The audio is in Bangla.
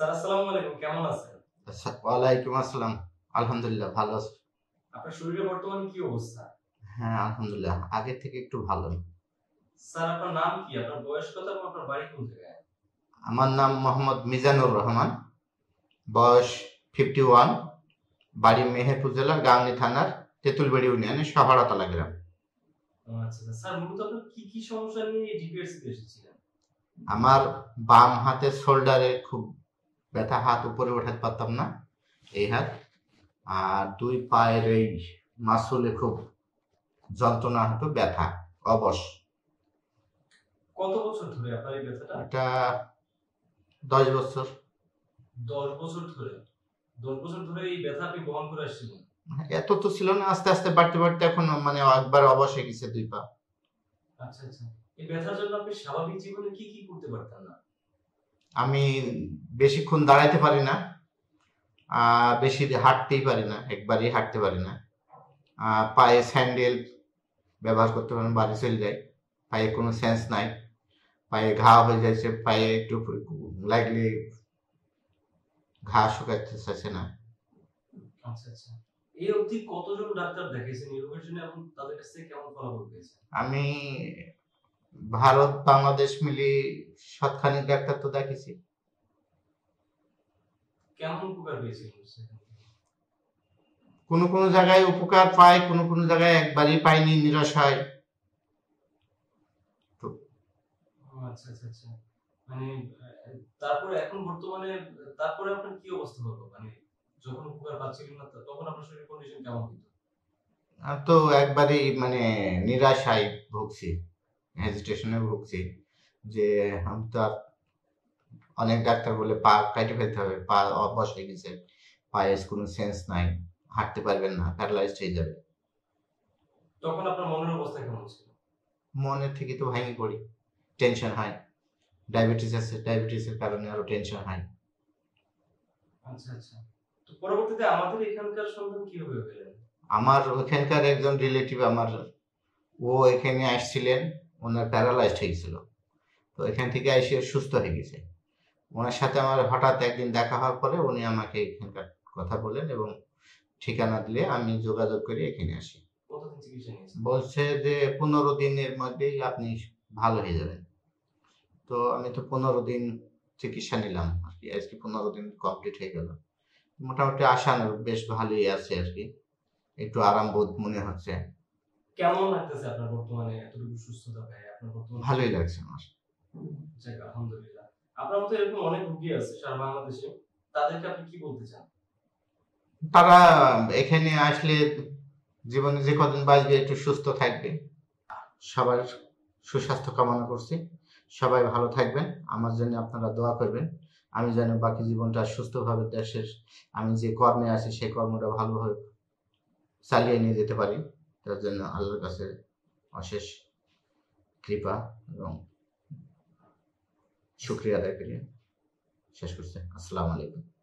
স্যার আসসালামু আলাইকুম, কেমন আছেন? ওয়ালাইকুম আসসালাম। আলহামদুলিল্লাহ ভালো আছি। আপনার শরীরের বর্তমানে কি অবস্থা? হ্যাঁ আলহামদুলিল্লাহ আগের থেকে একটু ভালো। স্যার আপনার নাম কি, আপনার বয়স কত এবং আপনার বাড়ি কোন জায়গায়? আমার নাম মোহাম্মদ মিজানুর রহমান, বয়স 51, বাড়ি মেহেরপুর জেলার গাংনী থানার তেঁতুলবাড়ি ইউনিয়নের শহরতলা গ্রাম। আচ্ছা স্যার, মূলত আপনার কি কি সমস্যা নিয়ে ডিপিআরসি তে এসেছিলেন? আমার বাম হাতের শোল্ডারে খুব ব্যথা, হাত উপরে ওঠাতে পারতাম না, এই হাত। আর দুই পায়ের এই মাসুলে খুব যন্ত্রণা হতো, ব্যথা, অবশ। কত বছর ধরে আপনার এই ব্যথাটা? এটা 10 বছর। 10 বছর ধরে? 10 বছর ধরে এই ব্যথা আপনি বহন করে আসছিলেন? এত তো ছিল না, আস্তে আস্তে বাড়তে বাড়তে এখন মানে একবার অবশ হয়ে গেছে 2 পা। আচ্ছা আচ্ছা, এই ব্যথার জন্য আপনি স্বাভাবিক জীবনে কি কি করতে পারতেন না? আমি বেশিক্ষণ দাঁড়াইতে পারি না, বেশি হাঁটতেই পারি না, একবারই হাঁটতে পারি না। পায়ে স্যান্ডেল ব্যবহার করতে পারেন, বাড়ি চলে যায়। পায়ে কোনো সেন্স নাই, পায়ে ঘা হয়ে যাচ্ছে, পায়ে একটু লাগলে ঘা শুকাতে চাইছে না। আচ্ছা আচ্ছা, এই অবধি কতজন ডাক্তার দেখাইছেন এই রোগের জন্য এবং তাদের কাছ থেকে কেমন ফলাফল পেয়েছেন? আমি ভারত বাংলাদেশ মিলি শতখানিক ডাক্তার তো দেখেছি। কেমন উপকার পেয়েছিলেন? কোনো কোনো জায়গায় উপকার পায়, কোনো কোনো জায়গায় একবারই পাইনি, নিরাশ হয়। আচ্ছা আচ্ছা আচ্ছা, মানে তারপরে এখন বর্তমানে তারপরে আপনার কি অবস্থা হলো? মানে যখন উপকার পাচ্ছিলেন না তখন আপনার শরীরের কন্ডিশন কেমন হতো? তো একবারই মানে নিরাশায় ভুগছি, হেজিটেশনে ভুগছি যে আমি তো আর, অনেক ডাক্তার বলে পা কাটে ফেলতে হবে, পা অবশ হয়ে গেছে, পায়ে কোনো সেন্স নাই, হাঁটতে পারবেন না, প্যারালাইজড হয়ে যাবে। তখন আপনার মনের অবস্থা কেমন ছিল? মনের থেকে তো ভেঙে পড়ি, টেনশন হয়। ডায়াবেটিস আছে, ডায়াবেটিসের কারণে আরো টেনশন হয়। আচ্ছা আচ্ছা, তো পরবর্তীতে আমাদের এখানকার সন্ধান কিভাবে পেলেন? আমার ওখানকার একজন রিলেটিভ আমার, ও এখানে আসছিলেন, ওনার প্যারালাইজড হয়েছিল, তো এখান থেকে এসে সুস্থ হয়ে গেছে। ওনার সাথে আমার হঠাৎ একদিন দেখা হওয়ার পরে উনি আমাকে এখানকার কথা বলেন এবং ঠিকানা দিলে আমি যোগাযোগ করে এখানে আসি। কতদিন চিকিৎসা নিয়েছেন? বলছে যে 15 দিনের মধ্যেই আপনি ভালো হয়ে যাবেন। তো আমি তো 15 দিন চিকিৎসা নিলাম আর কি, আজকে 15 দিন কমপ্লিট হয়ে গেল। মোটামুটি আশানুরূপ বেশ ভালোই আছে আর কি, একটু আরাম বোধ মনে হচ্ছে। কেমন লাগতেছে আপনার বর্তমানে এতটুকু সুস্থতা পেয়ে? আপনার বর্তমানে ভালোই লাগছে আমার। যাক আলহামদুলিল্লাহ। আপনার মতো এরকম অনেক রোগী আছে সারা বাংলাদেশে, তাদেরকে আপনি কি বলতে চান? তারা এখানে আসলে জীবনে যে কদিন বাঁচবে একটু সুস্থ থাকবে। সবার সুস্বাস্থ্য কামনা করছি, সবাই ভালো থাকবেন, আমার জন্য আপনারা দোয়া করবেন, আমি যেন বাকি জীবনটা সুস্থভাবে দেশের, আমি যে কর্মে আছি সেই কর্মটা ভালোভাবে চালিয়ে নিয়ে যেতে পারি। তার জন্য আল্লাহর কাছে অশেষ কৃপা এবং শুকরিয়া আদায় করি। শেষ করছি। আসসালামু আলাইকুম।